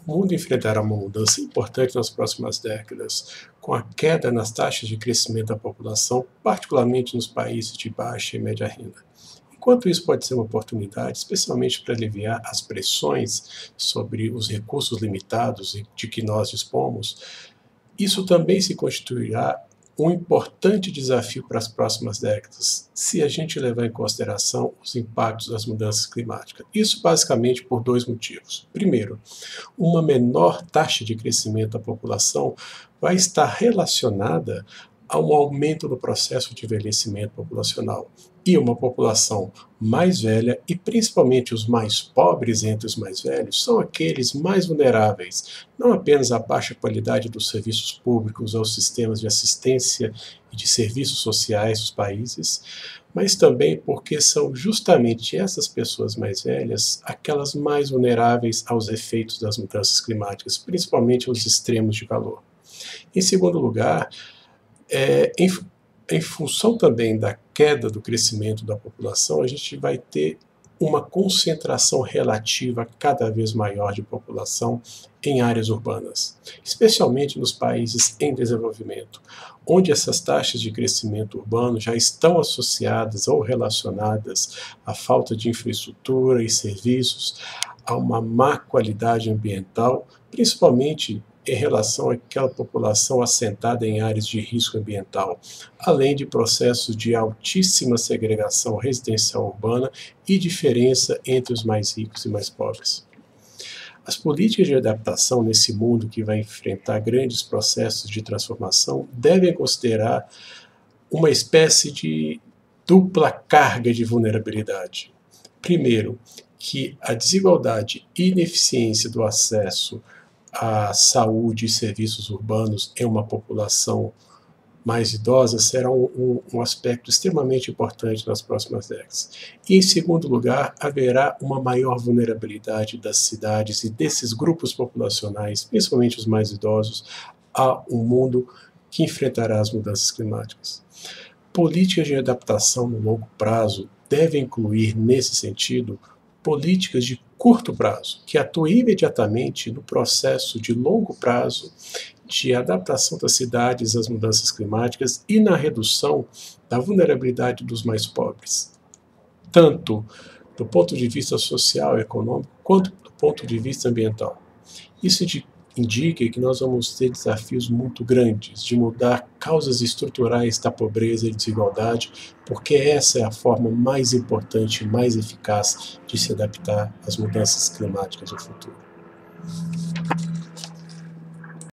O mundo enfrentará uma mudança importante nas próximas décadas, com a queda nas taxas de crescimento da população, particularmente nos países de baixa e média renda. Enquanto isso pode ser uma oportunidade, especialmente para aliviar as pressões sobre os recursos limitados de que nós dispomos, isso também se constituirá um importante desafio para as próximas décadas, se a gente levar em consideração os impactos das mudanças climáticas. Isso basicamente por dois motivos. Primeiro, uma menor taxa de crescimento da população vai estar relacionada a um aumento no processo de envelhecimento populacional. E uma população mais velha, e principalmente os mais pobres entre os mais velhos, são aqueles mais vulneráveis, não apenas à baixa qualidade dos serviços públicos, aos sistemas de assistência e de serviços sociais dos países, mas também porque são justamente essas pessoas mais velhas aquelas mais vulneráveis aos efeitos das mudanças climáticas, principalmente aos extremos de calor. Em segundo lugar, em função também da queda do crescimento da população, a gente vai ter uma concentração relativa cada vez maior de população em áreas urbanas, especialmente nos países em desenvolvimento, onde essas taxas de crescimento urbano já estão associadas ou relacionadas à falta de infraestrutura e serviços, a uma má qualidade ambiental, principalmente em relação àquela população assentada em áreas de risco ambiental, além de processos de altíssima segregação residencial urbana e diferença entre os mais ricos e mais pobres. As políticas de adaptação nesse mundo que vai enfrentar grandes processos de transformação devem considerar uma espécie de dupla carga de vulnerabilidade. Primeiro, que a desigualdade e ineficiência do acesso à saúde e serviços urbanos em uma população mais idosa será um aspecto extremamente importante nas próximas décadas. E, em segundo lugar, haverá uma maior vulnerabilidade das cidades e desses grupos populacionais, principalmente os mais idosos, a um mundo que enfrentará as mudanças climáticas. Políticas de adaptação no longo prazo devem incluir, nesse sentido, políticas de curto prazo, que atuem imediatamente no processo de longo prazo de adaptação das cidades às mudanças climáticas e na redução da vulnerabilidade dos mais pobres, tanto do ponto de vista social e econômico, quanto do ponto de vista ambiental. Isso indica que nós vamos ter desafios muito grandes de mudar causas estruturais da pobreza e desigualdade, porque essa é a forma mais importante e mais eficaz de se adaptar às mudanças climáticas do futuro.